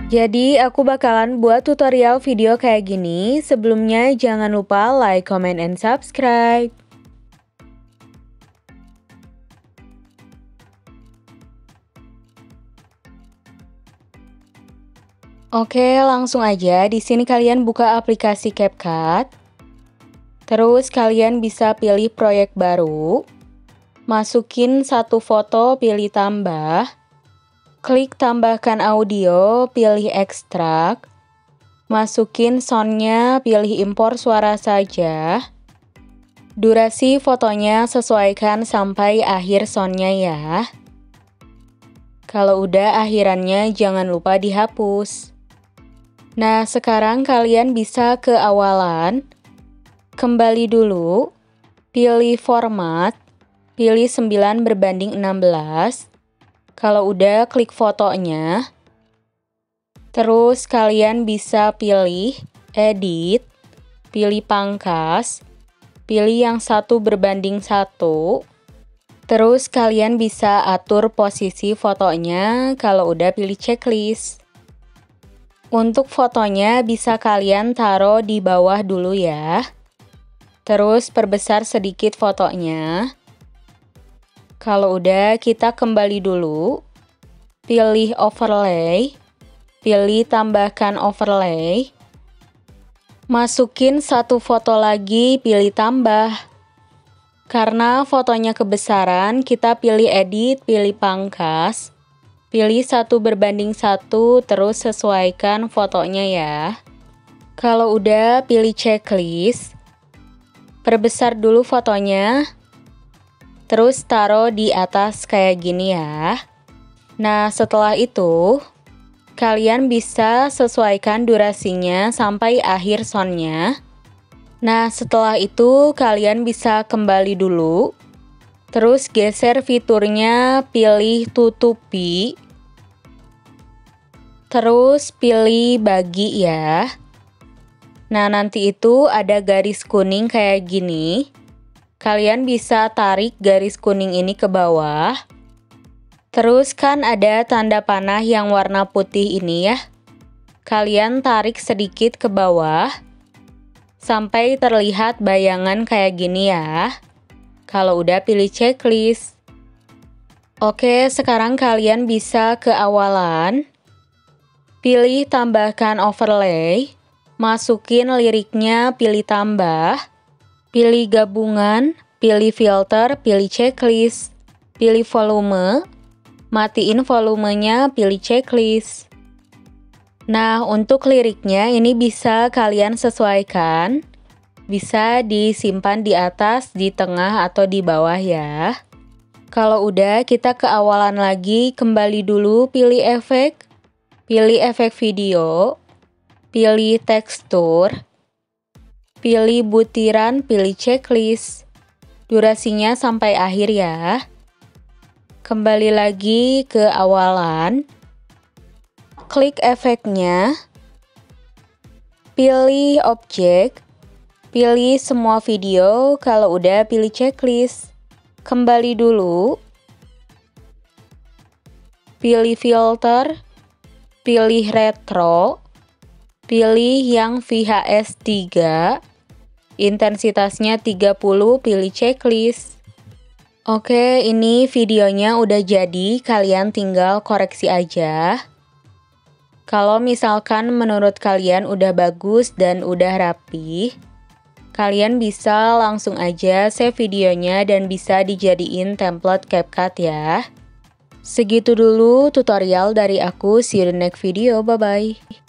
Jadi aku bakalan buat tutorial video kayak gini. Sebelumnya jangan lupa like, comment, and subscribe. Oke, langsung aja. Di sini kalian buka aplikasi CapCut. Terus kalian bisa pilih proyek baru. Masukin satu foto, pilih tambah. Klik tambahkan audio, pilih ekstrak. Masukin soundnya, pilih impor suara saja. Durasi fotonya sesuaikan sampai akhir soundnya ya. Kalau udah akhirannya jangan lupa dihapus. Nah, sekarang kalian bisa ke awalan. Kembali dulu. Pilih format. Pilih 9:16. Kalau udah, klik fotonya. Terus kalian bisa pilih edit. Pilih pangkas. Pilih yang 1:1. Terus kalian bisa atur posisi fotonya. Kalau udah, pilih checklist. Untuk fotonya bisa kalian taruh di bawah dulu ya. Terus perbesar sedikit fotonya. Kalau udah, kita kembali dulu. Pilih overlay. Pilih tambahkan overlay. Masukin satu foto lagi, pilih tambah. Karena fotonya kebesaran, kita pilih edit, pilih pangkas. Pilih 1:1, terus sesuaikan fotonya ya. Kalau udah, pilih checklist. Perbesar dulu fotonya. Terus taruh di atas kayak gini ya. Nah, setelah itu, kalian bisa sesuaikan durasinya sampai akhir soundnya. Nah, setelah itu kalian bisa kembali dulu. Terus geser fiturnya, pilih tutupi. Terus pilih bagi ya. Nah, nanti itu ada garis kuning kayak gini. Kalian bisa tarik garis kuning ini ke bawah. Terus kan ada tanda panah yang warna putih ini ya. Kalian tarik sedikit ke bawah. Sampai terlihat bayangan kayak gini ya. Kalau udah, pilih checklist. Oke, sekarang kalian bisa ke awalan. Pilih tambahkan overlay. Masukin liriknya, pilih tambah. Pilih gabungan, pilih filter, pilih checklist. Pilih volume. Matiin volumenya, pilih checklist. Nah, untuk liriknya ini bisa kalian sesuaikan. Bisa disimpan di atas, di tengah, atau di bawah ya. Kalau udah, kita ke awalan lagi. Kembali dulu, pilih efek. Pilih efek video. Pilih tekstur. Pilih butiran, pilih checklist. Durasinya sampai akhir ya. Kembali lagi ke awalan. Klik efeknya. Pilih objek. Pilih semua video. Kalau udah, pilih checklist. Kembali dulu. Pilih filter. Pilih retro. Pilih yang VHS 3. Intensitasnya 30, pilih checklist. Oke, ini videonya udah jadi. Kalian tinggal koreksi aja. Kalau misalkan menurut kalian udah bagus dan udah rapi, kalian bisa langsung aja save videonya dan bisa dijadiin template CapCut ya. Segitu dulu tutorial dari aku, see you in the next video, bye-bye.